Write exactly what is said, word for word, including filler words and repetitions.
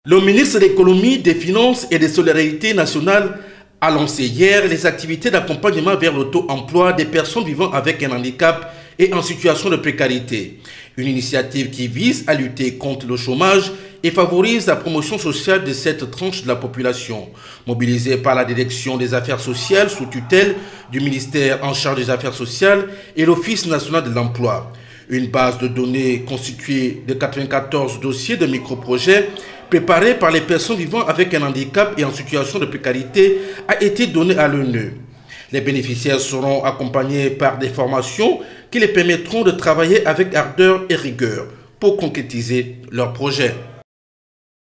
Le ministre de l'Économie, des Finances et des Solidarités nationales a lancé hier les activités d'accompagnement vers l'auto-emploi des personnes vivant avec un handicap et en situation de précarité. Une initiative qui vise à lutter contre le chômage et favorise la promotion sociale de cette tranche de la population. Mobilisée par la Direction des Affaires sociales sous tutelle du ministère en charge des Affaires sociales et l'Office national de l'emploi. Une base de données constituée de quatre-vingt-quatorze dossiers de micro-projets préparés par les personnes vivant avec un handicap et en situation de précarité a été donnée à l'O N U. Les bénéficiaires seront accompagnés par des formations qui les permettront de travailler avec ardeur et rigueur pour concrétiser leurs projets.